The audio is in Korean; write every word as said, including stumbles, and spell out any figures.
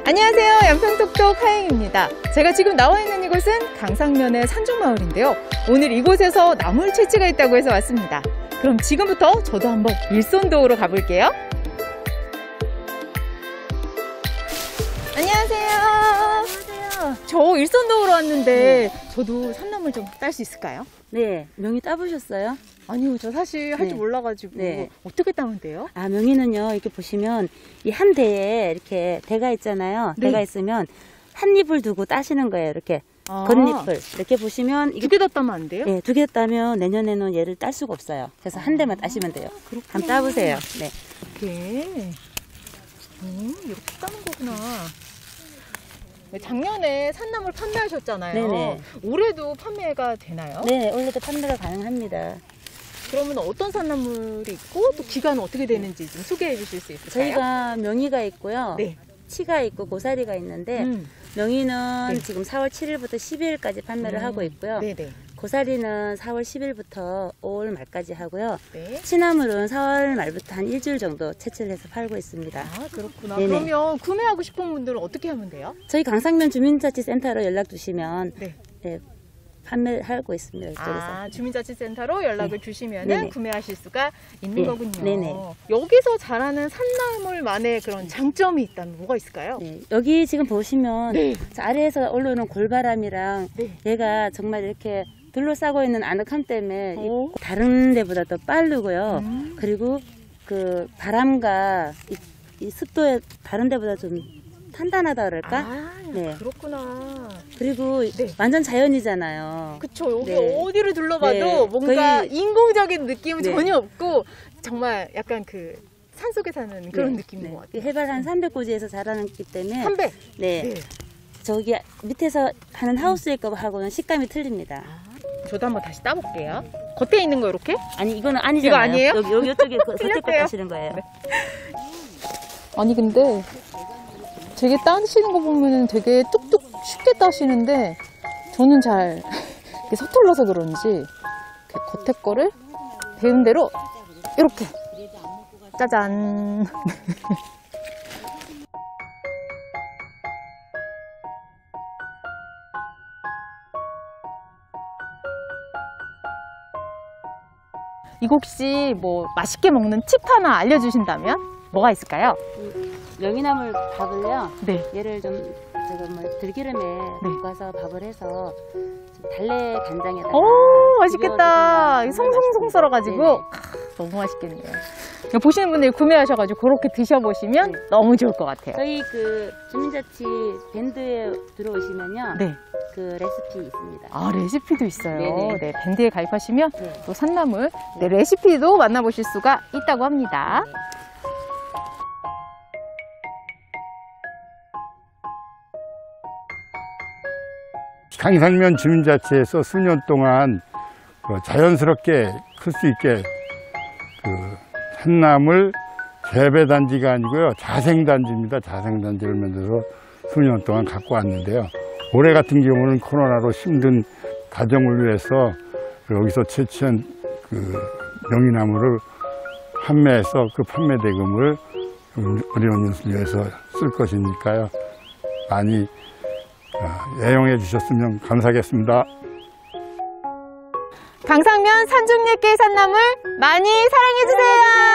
안녕하세요, 연평톡톡 하영입니다. 제가 지금 나와 있는 이곳은 강상면의 산중마을인데요. 오늘 이곳에서 나물 채취가 있다고 해서 왔습니다. 그럼 지금부터 저도 한번 일손도우러 가볼게요. 안녕하세요. 안녕하세요. 저 일손도우러 왔는데 네. 저도 산나물 좀 딸 수 있을까요? 네, 명이 따보셨어요? 아니요, 저 사실 할 줄 네. 몰라가지고. 네. 어떻게 따면 돼요? 아, 명이는요, 이렇게 보시면 이 한 대에 이렇게 대가 있잖아요. 네. 대가 있으면 한 잎을 두고 따시는 거예요. 이렇게 아. 겉잎을 이렇게 보시면 두 개 다 따면 안 돼요? 네, 두 개 따면 내년에는 얘를 딸 수가 없어요. 그래서 아. 한 대만 따시면 돼요. 그렇구나. 한번 따보세요. 네. 이렇게. 음, 이렇게 따는 거구나. 작년에 산나물 판매하셨잖아요. 네네. 올해도 판매가 되나요? 네, 올해도 판매가 가능합니다. 그러면 어떤 산나물이 있고 또 기간은 어떻게 되는지 좀 소개해 주실 수 있을까요? 저희가 명이가 있고요. 네. 치가 있고 고사리가 있는데 음. 명이는 네. 지금 사월 칠일부터 십이일까지 판매를 음. 하고 있고요. 네네. 고사리는 사월 십일부터 오월 말까지 하고요. 네. 치나물은 사월 말부터 한 일주일 정도 채취를 해서 팔고 있습니다. 아, 그렇구나. 네네. 그러면 구매하고 싶은 분들은 어떻게 하면 돼요? 저희 강상면 주민자치센터로 연락 주시면 네. 네, 판매하고 있습니다. 이쪽에서. 아, 주민자치센터로 연락을 네. 주시면 구매하실 수가 있는 네. 거군요. 네네. 여기서 자라는 산나물만의 그런 장점이 있다면 뭐가 있을까요? 네. 여기 지금 보시면 네. 아래에서 올라오는 골바람이랑 네. 얘가 정말 이렇게 둘러싸고 있는 아늑함 때문에 이 다른 데보다 더 빠르고요. 음. 그리고 그 바람과 이, 이 습도에 다른 데보다 좀 탄탄하다 그럴까? 아, 네. 그렇구나. 그리고 네. 완전 자연이잖아요. 그쵸. 여기 네. 어디를 둘러봐도 네. 뭔가 거의... 인공적인 느낌은 네. 전혀 없고 정말 약간 그 산속에 사는 그런 네. 느낌인 네. 것 같아요. 해발 한 삼백 고지에서 자라기 때문에 삼백? 네. 네. 저기 밑에서 하는 하우스의 거하고는 식감이 틀립니다. 아. 저도 한번 다시 따볼게요. 겉에 있는 거 이렇게? 아니, 이거는 아니잖아요. 이거 아니에요? 여기, 여기 이쪽에 겉에 거 따시는 거예요. 네. 아니, 근데 되게 따시는 거 보면 되게 뚝뚝 쉽게 따시는데 저는 잘 서툴러서 그런지 겉에 거를 배운 대로 이렇게 짜잔. 이거 혹시 뭐 맛있게 먹는 팁 하나 알려주신다면 뭐가 있을까요? 명이나물 밥을요. 네. 얘를 좀 제가 뭐 들기름에 네. 볶아서 밥을 해서 좀 달래 간장에다가. 오, 맛있겠다. 송송송 썰어가지고 아, 너무 맛있겠네요. 보시는 분들이 구매하셔가지고 그렇게 드셔보시면 네. 너무 좋을 것 같아요. 저희 그 주민자치 밴드에 들어오시면요. 네. 그 레시피 있습니다. 아, 레시피도 있어요. 네네. 네, 밴드에 가입하시면 네. 또 산나물 네, 레시피도 만나보실 수가 있다고 합니다. 네. 강상면 주민자치에서 수년 동안 그 자연스럽게 클 수 있게 그 산나물 재배단지가 아니고요. 자생단지입니다. 자생단지를 만들어서 수년 동안 갖고 왔는데요. 올해 같은 경우는 코로나로 힘든 가정을 위해서 여기서 채취한 그 명이나물을 판매해서 그 판매 대금을 어려운 이웃을 위해서 쓸 것이니까요. 많이 애용해 주셨으면 감사하겠습니다. 강상면 산중잎게 산나물 많이 사랑해 주세요.